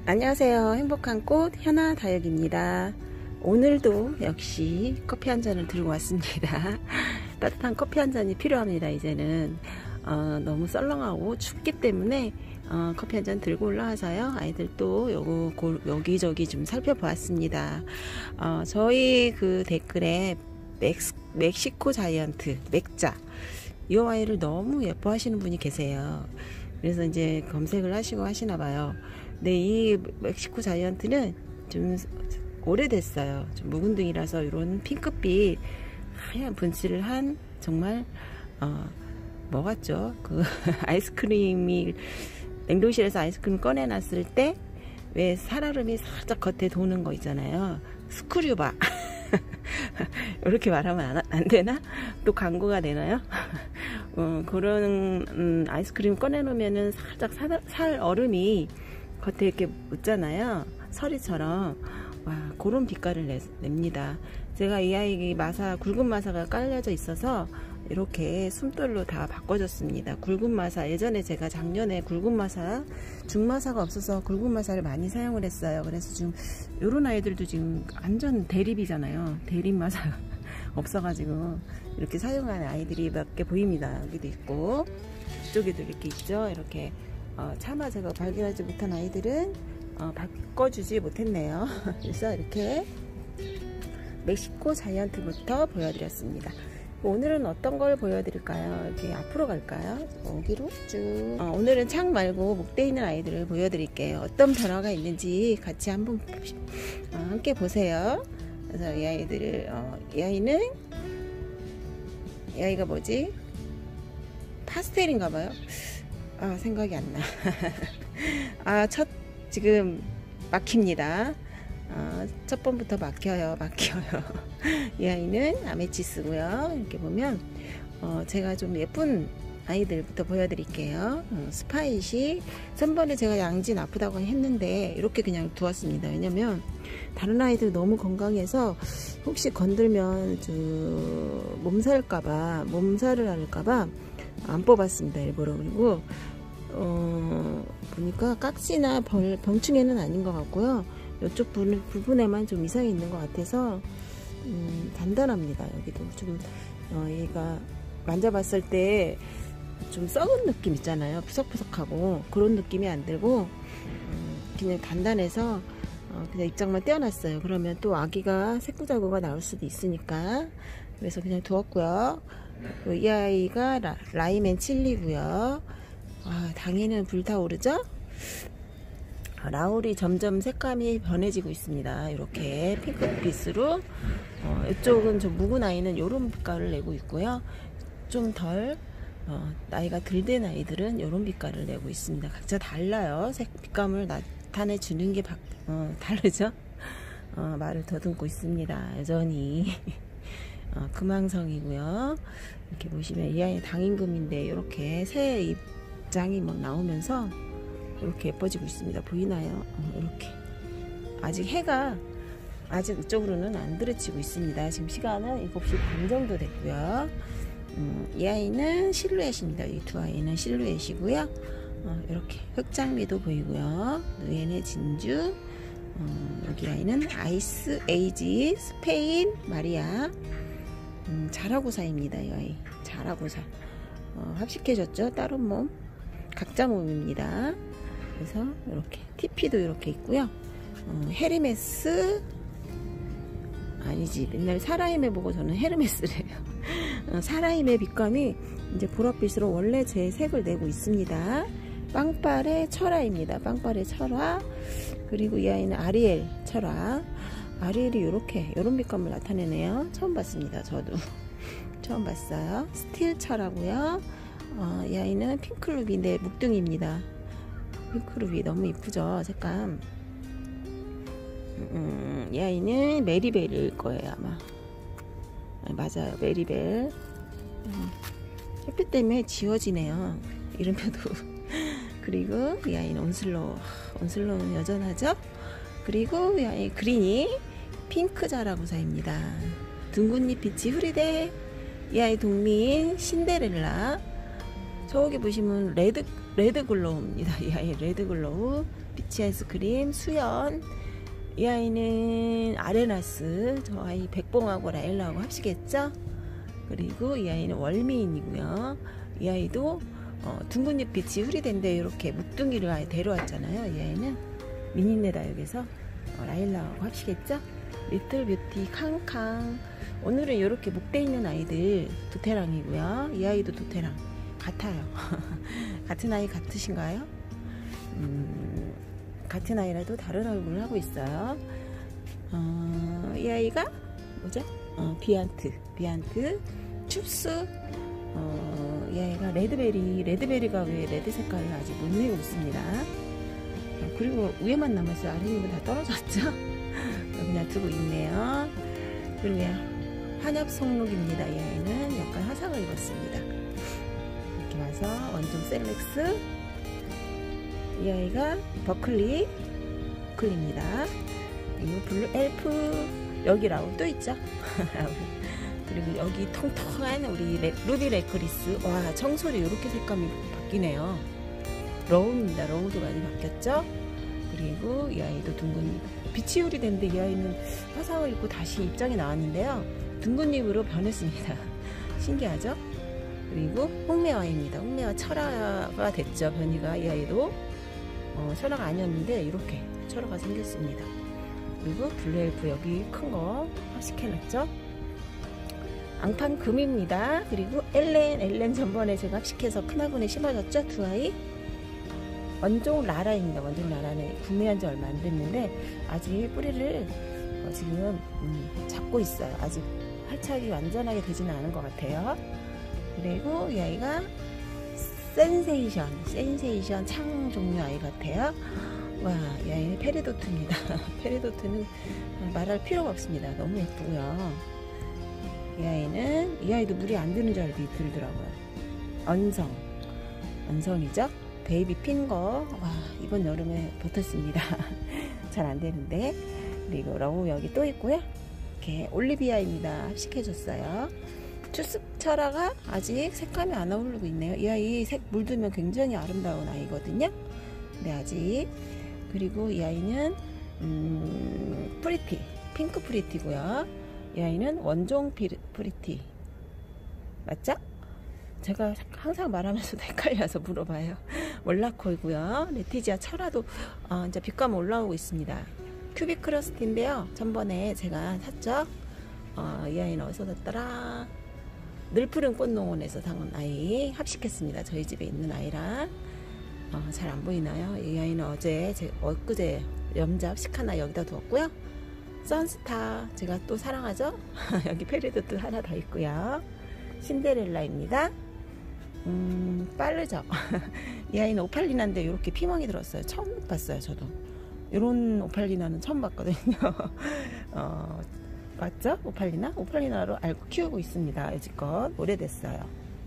안녕하세요. 행복한 꽃 현아 다육입니다. 오늘도 역시 커피 한 잔을 들고 왔습니다. 따뜻한 커피 한 잔이 필요합니다. 이제는 너무 썰렁하고 춥기 때문에 커피 한 잔 들고 올라와서요. 아이들도 요거 여기저기 좀 살펴보았습니다. 저희 그 댓글에 멕시코 자이언트 맥자 이 아이를 너무 예뻐하시는 분이 계세요. 그래서 이제 검색을 하시고 하시나봐요. 근데 이 멕시코 자이언트는 좀 오래됐어요. 좀 묵은둥이라서 이런 핑크빛 하얀 분칠을 한 정말 뭐 같죠? 그 아이스크림이 냉동실에서 아이스크림 꺼내놨을 때 왜 살얼음이 살짝 겉에 도는 거 있잖아요. 스크류바 이렇게 말하면 안 되나? 또 광고가 되나요? 그런 아이스크림 꺼내놓으면은 살짝 살얼음이 겉에 이렇게 묻잖아요. 서리처럼. 와, 그런 빛깔을 냅니다. 제가 이 아이 굵은 마사가 깔려져 있어서 이렇게 숨돌로 다 바꿔줬습니다. 굵은 마사, 예전에 제가 작년에 굵은 마사, 중마사가 없어서 굵은 마사를 많이 사용을 했어요. 그래서 지금 요런 아이들도 지금 완전 대립이잖아요. 대립 마사 없어가지고 이렇게 사용하는 아이들이 몇 개 보입니다. 여기도 있고 이쪽에도 이렇게 있죠. 이렇게 차마 제가 발견하지 못한 아이들은 바꿔주지 못했네요. 그래서 이렇게 멕시코 자이언트부터 보여드렸습니다. 오늘은 어떤 걸 보여드릴까요? 이렇게 앞으로 갈까요? 여기로 쭉. 오늘은 창 말고 목대 있는 아이들을 보여드릴게요. 어떤 변화가 있는지 같이 한번 함께 보세요. 그래서 이 아이들을 이 아이가 뭐지? 파스텔인가봐요. 생각이 안 나. 지금 막힙니다. 첫 번부터 막혀요. 이 아이는 아메치스고요. 이렇게 보면 제가 좀 예쁜 아이들부터 보여드릴게요. 스파이시 전번에 제가 양진 아프다고 했는데 이렇게 그냥 두었습니다. 왜냐면 다른 아이들 너무 건강해서 혹시 건들면 몸살을 할까봐 안 뽑았습니다. 일부러. 그리고 보니까 깍지나 병충해는 아닌 것 같고요. 이쪽 부분에만 좀 이상이 있는 것 같아서 단단합니다. 여기도 좀 얘가 만져봤을 때 좀 썩은 느낌 있잖아요. 푸석푸석하고 그런 느낌이 안 들고 그냥 단단해서 그냥 입장만 떼어놨어요. 그러면 또 아기가 새꾸자구가 나올 수도 있으니까 그래서 그냥 두었고요. 이 아이가 라임 앤 칠리고요. 당연히 불타오르죠? 라울이 점점 색감이 변해지고 있습니다. 이렇게 핑크빛으로 이쪽은 좀 묵은 아이는 이런 빛깔을 내고 있고요. 좀 덜 나이가 덜 된 아이들은 이런 빛깔을 내고 있습니다. 각자 달라요. 빛감을 나타내 주는 게 다르죠? 말을 더듬고 있습니다. 여전히 금황성이고요. 이렇게 보시면 이 아이는 당임금인데 이렇게 새 입장이 막 나오면서 이렇게 예뻐지고 있습니다. 보이나요? 이렇게 아직 해가 이쪽으로는 안 들어치고 있습니다. 지금 시간은 7시 반 정도 됐고요. 이 아이는 실루엣입니다. 이 두 아이는 실루엣이고요. 이렇게 흑장미도 보이고요. 얘네 진주. 여기 아이는 아이스 에이지 스페인 마리아. 자라고사입니다. 이 아이 자라고사. 합식해졌죠. 다른 몸 각자 몸입니다. 그래서 이렇게 TP도 이렇게 있고요. 헤르메스 아니지, 맨날 사라임에 보고 저는 헤르메스래요. 사라임의 빛감이 이제 보랏빛으로 원래 제 색을 내고 있습니다. 빵빨의 철화입니다. 빵빨의 철화. 그리고 이 아이는 아리엘 철화. 아리엘이 이런 빛감을 나타내네요. 처음 봤습니다. 저도 처음 봤어요. 스틸 철화고요. 이 아이는 핑크루비인데 묵둥이입니다. 핑크루비 너무 이쁘죠? 색감. 이 아이는 메리벨일 거예요 아마. 맞아요, 메리벨. 햇빛 때문에 지워지네요, 이름표도. 그리고 이 아이는 온슬로는 여전하죠. 그리고 이 아이 그린이 핑크 자라고사입니다. 둥근잎 빛이 흐리대. 이 아이 동미인 신데렐라. 저기 보시면 레드글로우입니다. 이 아이 레드글로우, 피치 아이스크림, 수연. 이 아이는 아레나스, 저 아이 백봉하고 라일라하고 합시겠죠? 그리고 이 아이는 월미인이고요. 이 아이도 둥근잎 빛이 흐리된데 이렇게 묵둥이를 아예 데려왔잖아요. 이 아이는 미니네 다육에서 라일라하고 합시겠죠? 리틀 뷰티 캉캉. 오늘은 이렇게 목대 있는 아이들 도테랑이고요. 이 아이도 도테랑 같아요. 같은 아이 같으신가요? 같은 아이라도 다른 얼굴을 하고 있어요. 이 아이가 뭐죠? 비안트 춥스. 이 아이가 레드베리가 왜 레드 색깔을 아직 못 내고 있습니다. 그리고 위에만 남았어요. 아래는 다 떨어졌죠? 그냥 두고 있네요. 그리고 한엽 송록입니다. 이 아이는 약간 화상을 입었습니다. 이렇게 와서 원종 셀렉스. 이 아이가 버클리입니다. 그리고 블루 엘프, 여기 라우 또 있죠. 그리고 여기 통통한 우리 루비 레크리스. 와, 청솔이 이렇게 색감이 바뀌네요. 러우입니다. 러우도 많이 바뀌었죠. 그리고 이 아이도 둥근 빛이 흐리된데 이 아이는 화상을 입고 다시 입장에 나왔는데요. 둥근잎으로 변했습니다. 신기하죠? 그리고 홍매화입니다. 홍매화 철화가 됐죠. 변이가. 이 아이도 철화가 아니었는데 이렇게 철화가 생겼습니다. 그리고 블루엘프 여기 큰 거 합식해놨죠. 앙판금입니다. 그리고 엘렌 전번에 제가 합식해서 큰 화분에 심어줬죠. 두 아이. 원종 라라입니다. 원종 라라는 구매한 지 얼마 안 됐는데 아직 뿌리를 지금 잡고 있어요. 아직 활착이 완전하게 되지는 않은 것 같아요. 그리고 이 아이가 센세이션 창 종류 아이 같아요. 와, 이 아이는 페리도트입니다. 페리도트는 말할 필요가 없습니다. 너무 예쁘고요. 이 아이도 물이 안 드는 줄 알고 들더라고요. 언성이죠. 베이비 핑거. 와, 이번 여름에 붙었습니다. 잘 안 되는데. 그리고 러우 여기 또 있고요. 이렇게 올리비아입니다. 합식해줬어요. 추습 철화가 아직 색감이 안 어울리고 있네요. 이 아이 색 물들면 굉장히 아름다운 아이거든요. 근데 아직. 그리고 이 아이는 프리티, 핑크 프리티고요. 이 아이는 원종 프리티 맞죠? 제가 항상 말하면서도 헷갈려서 물어봐요. 몰라코이고요. 레티지아 철화도 이제 빛감 올라오고 있습니다. 큐빅 크러스티인데요. 전번에 제가 샀죠. 이 아이는 어디서 샀더라? 늘푸른 꽃농원에서 사온 아이 합식했습니다. 저희 집에 있는 아이랑. 잘 안 보이나요? 이 아이는 엊그제 염자 합식 하나 여기다 두었고요. 선스타 제가 또 사랑하죠. 여기 페리도트 하나 더 있고요. 신데렐라입니다. 빠르죠. 이 아이는 오팔리나인데 이렇게 피멍이 들었어요. 처음 봤어요. 저도 이런 오팔리나는 처음 봤거든요. 맞죠? 오팔리나로 알고 키우고 있습니다. 여지껏 오래됐어요.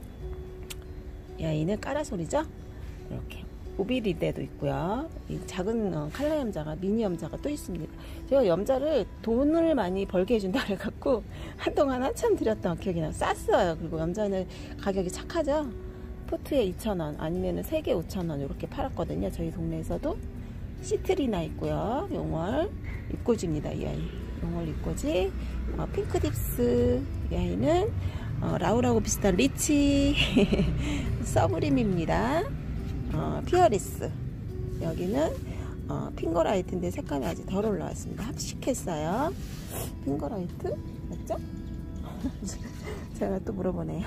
이 아이는 까라솔이죠. 이렇게 오비리데도 있고요. 이 작은 칼라 염자가, 미니 염자가 또 있습니다. 제가 염자를 돈을 많이 벌게 해준다 그래갖고 한동안 한참 들였던 기억이 나요. 쌌어요. 그리고 염자는 가격이 착하죠. 포트에 2,000원 아니면 3개 5,000원 이렇게 팔았거든요. 저희 동네에서도. 시트리나 있고요. 용월 입꼬지입니다. 이 아이 용월 입꼬지. 핑크딥스. 이 아이는 라우라고 비슷한 리치 서브림입니다. 피어리스. 여기는 핑거라이트인데 색감이 아직 덜 올라왔습니다. 합식했어요. 핑거라이트 맞죠? 제가 또 물어보네요.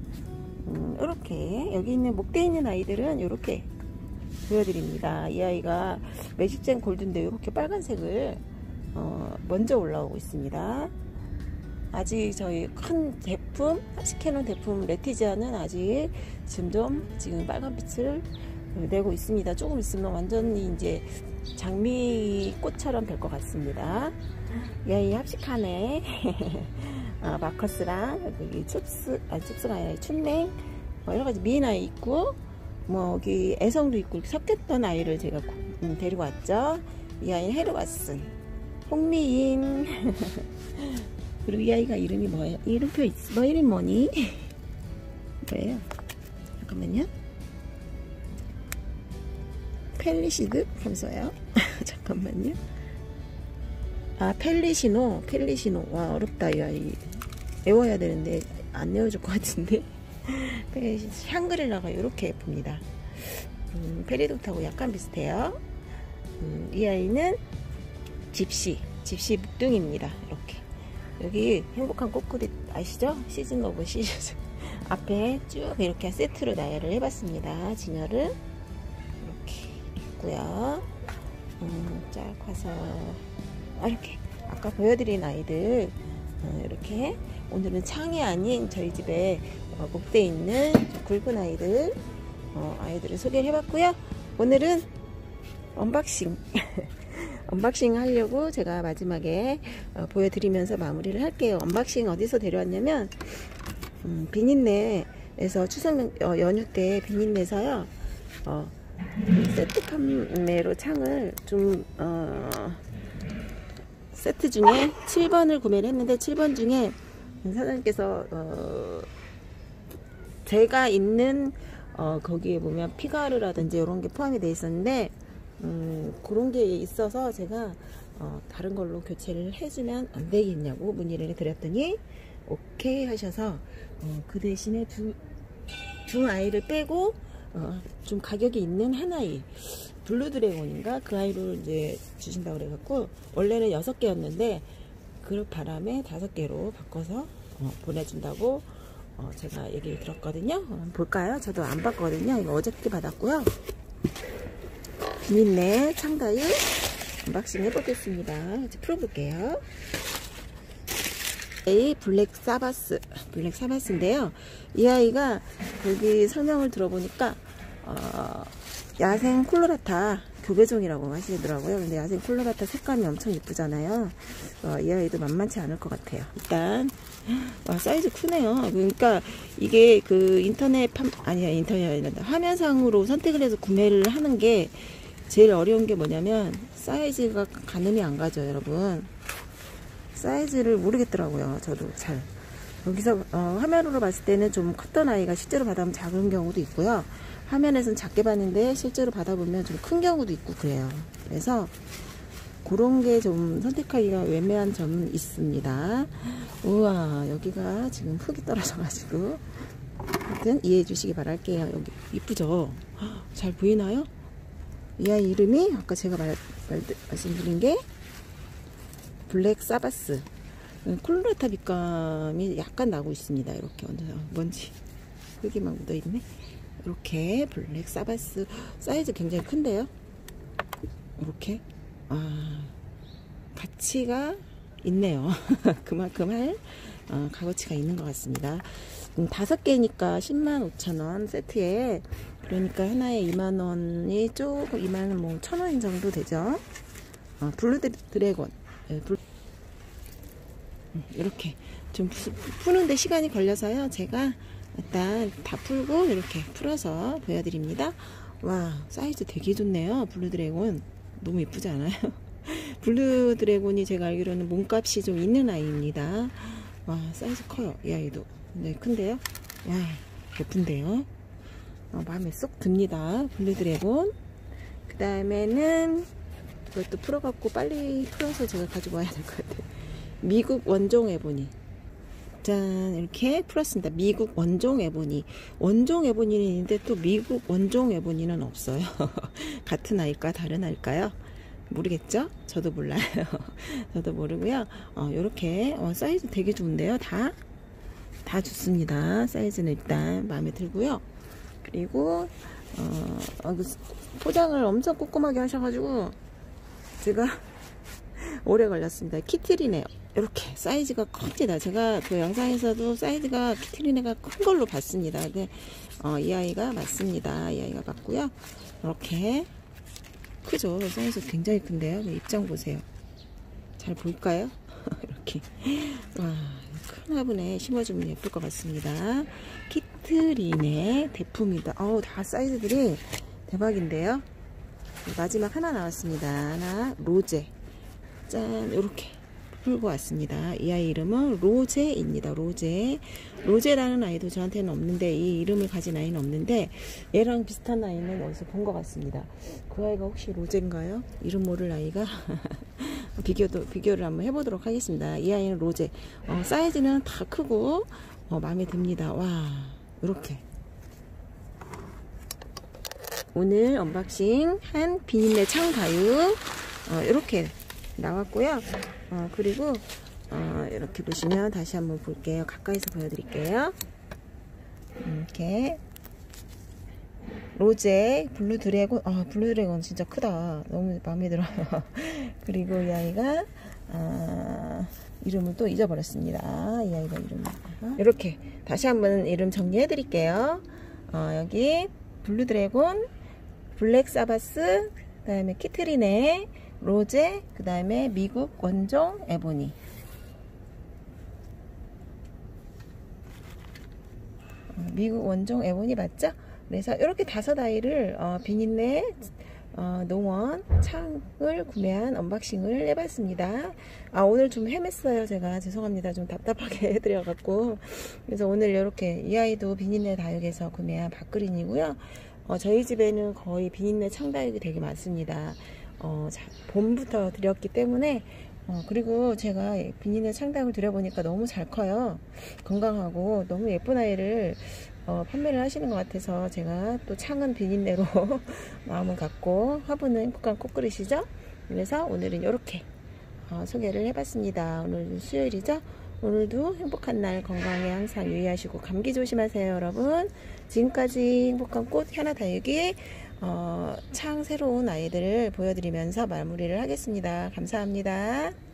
이렇게 여기 있는 목대에 있는 아이들은 이렇게 보여드립니다. 이 아이가 매직젠 골드인데 이렇게 빨간색을 먼저 올라오고 있습니다. 아직 저희 큰 제품, 합식해놓은 제품 레티지아는 아직 지금 빨간빛을 내고 있습니다. 조금 있으면 완전히 이제 장미꽃처럼 될 것 같습니다. 이 아이 합식하네. 마커스랑 여기 춥스가 아니라 춘맹 여러가지 미인 아이 있고 여기 애성도 있고 섞였던 아이를 제가 데리고 왔죠. 이 아이는 헤르와슨 홍미인. 그리고 이 아이가 이름이 뭐예요? 이름표 있어. 이름 뭐니? 뭐예요? 잠깐만요. 펠리시드 하면서요. 잠깐만요. 아, 펠리시노. 와, 어렵다. 이 아이 외워야 되는데 안 외워줄 것 같은데. 샹그릴라가 이렇게 예쁩니다. 페리도트하고 약간 비슷해요. 이 아이는 집시 묵둥입니다. 이렇게 여기 행복한 꽃그릇 아시죠? 시즌 오브 시즌 앞에 쭉 이렇게 세트로 나열을 해봤습니다. 진열을 이렇게 있고요. 쫙 와서 이렇게 아까 보여드린 아이들 이렇게 오늘은 창이 아닌 저희 집에 목대에 있는 굵은 아이들 아이들을 소개를 해봤고요. 오늘은 언박싱 언박싱 하려고 제가 마지막에 보여드리면서 마무리를 할게요. 언박싱 어디서 데려왔냐면 비닌내에서 추석 연휴 때 비닌내에서요 세트 판매로 창을 좀 세트 중에 7번을 구매를 했는데 7번 중에 사장님께서 제가 있는 거기에 보면 피가르라든지 이런 게 포함이 되어 있었는데 그런 게 있어서 제가 다른 걸로 교체를 해주면 안 되겠냐고 문의를 드렸더니 오케이 하셔서 그 대신에 두 아이를 빼고 좀 가격이 있는 한 아이 블루드래곤인가 그 아이를 이제 주신다고 그래갖고 원래는 6개였는데 그 바람에 5개로 바꿔서 보내준다고 제가 얘기 들었거든요. 볼까요? 저도 안 봤거든요. 이거 어저께 받았고요. 비닌내 창다일 언박싱 해보겠습니다. 이제 풀어볼게요. 이 블랙 사바스인데요. 이 아이가 여기 설명을 들어보니까 야생 콜로라타 교배종이라고 하시더라고요. 근데 야생 콜로라타 색감이 엄청 예쁘잖아요. 이 아이도 만만치 않을 것 같아요. 일단 와, 사이즈 크네요. 그러니까 이게 그 인터넷 화면상으로 선택을 해서 구매를 하는 게 제일 어려운 게 뭐냐면 사이즈가 가늠이 안 가죠, 여러분. 사이즈를 모르겠더라고요. 저도 잘. 여기서 화면으로 봤을 때는 좀 컸던 아이가 실제로 받아보면 작은 경우도 있고요. 화면에서는 작게 봤는데 실제로 받아보면 좀 큰 경우도 있고 그래요. 그래서 그런 게 좀 선택하기가 애매한 점은 있습니다. 우와, 여기가 지금 흙이 떨어져가지고 하여튼 이해해 주시기 바랄게요. 여기 이쁘죠? 잘 보이나요? 이 아이 이름이 아까 제가 말씀드린 게 블랙 사바스. 콜로라타 빛감이 약간 나고 있습니다. 이렇게 먼지 흙이 막 묻어있네. 이렇게 블랙 사바스 사이즈 굉장히 큰데요. 이렇게 가치가 있네요. 그만큼 할 값어치가 있는 것 같습니다. 5개니까 105,000원 세트에, 그러니까 하나에 2만원이 조금 2만원 뭐 1,000원 정도 되죠. 블루 드래곤 이렇게 좀 푸는데 시간이 걸려서요. 제가 일단 다 풀고 이렇게 풀어서 보여드립니다. 와, 사이즈 되게 좋네요. 블루 드래곤 너무 예쁘지 않아요? 블루 드래곤이 제가 알기로는 몸값이 좀 있는 아이입니다. 와, 사이즈 커요. 이 아이도 굉장히 큰데요. 야, 예쁜데요. 마음에 쏙 듭니다. 블루 드래곤. 그 다음에는 이것도 풀어갖고 빨리 풀어서 제가 가지고 와야 될 것 같아요. 미국 원종 에보니. 짠, 이렇게 풀었습니다. 미국 원종 에보니. 원종 에보니는 있는데 또 미국 원종 에보니는 없어요. 같은 아이일까 다른 아이일까요? 모르겠죠? 저도 몰라요. 저도 모르고요. 요렇게 사이즈 되게 좋은데요. 다 좋습니다. 사이즈는 일단 마음에 들고요. 그리고 포장을 엄청 꼼꼼하게 하셔가지고 제가 오래 걸렸습니다. 키트리네요. 이렇게 사이즈가 큽니다. 제가 그 영상에서도 사이즈가 키트리네가 큰 걸로 봤습니다. 근데 이 아이가 맞습니다. 이 아이가 맞고요. 이렇게 크죠? 사이즈 굉장히 큰데요. 입장 보세요. 잘 보일까요? 이렇게 와, 큰 화분에 심어주면 예쁠 것 같습니다. 키트린의 대품이다. 다 사이즈들이 대박인데요. 마지막 하나 나왔습니다. 하나 로제. 짠, 요렇게 풀고 왔습니다. 이 아이 이름은 로제입니다. 로제라는 아이도 저한테는 없는데, 이 이름을 가진 아이는 없는데 얘랑 비슷한 아이는 어디서 본 것 같습니다. 그 아이가 혹시 로제인가요? 이름 모를 아이가 비교를 한번 해보도록 하겠습니다. 이 아이는 로제. 사이즈는 다 크고 마음에 듭니다. 와, 이렇게 오늘 언박싱 한 비닐내 창다육 이렇게 나왔고요. 그리고 이렇게 보시면 다시 한번 볼게요. 가까이서 보여드릴게요. 이렇게 로제 블루드래곤. 블루드래곤 진짜 크다. 너무 마음에 들어요. 그리고 이 아이가 이름을 또 잊어버렸습니다. 이 아이가 이름을 이렇게 다시 한번 이름 정리해 드릴게요. 여기 블루드래곤, 블랙사바스, 그 다음에 키트리네, 로제, 그 다음에 미국 원종 에보니. 미국 원종 에보니 맞죠? 그래서 이렇게 5아이를 비닐내 농원 창을 구매한 언박싱을 해봤습니다. 오늘 좀 헤맸어요. 제가 죄송합니다. 좀 답답하게 해드려갖고. 그래서 오늘 이렇게 이 아이도 비닐내 다육에서 구매한 박그린이고요. 저희 집에는 거의 비닐내 창다육이 되게 많습니다. 봄부터 드렸기 때문에 그리고 제가 비닐내 창다육을 드려보니까 너무 잘 커요. 건강하고 너무 예쁜 아이를 판매를 하시는 것 같아서 제가 또 창은 비닐내로 마음을 갖고 화분은 행복한 꽃그릇이죠. 그래서 오늘은 이렇게 소개를 해봤습니다. 오늘 수요일이죠. 오늘도 행복한 날, 건강에 항상 유의하시고 감기 조심하세요, 여러분. 지금까지 행복한 꽃 현아다육이 창 새로운 아이들을 보여드리면서 마무리를 하겠습니다. 감사합니다.